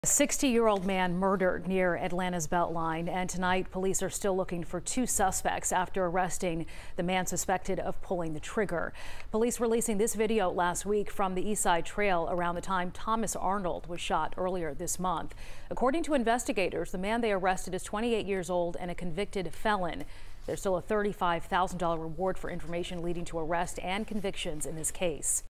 A 60-year-old man murdered near Atlanta's BeltLine, and tonight police are still looking for two suspects after arresting the man suspected of pulling the trigger. Police releasing this video last week from the East Side Trail around the time Thomas Arnold was shot earlier this month. According to investigators, the man they arrested is 28 years old and a convicted felon. There's still a $35,000 reward for information leading to arrest and convictions in this case.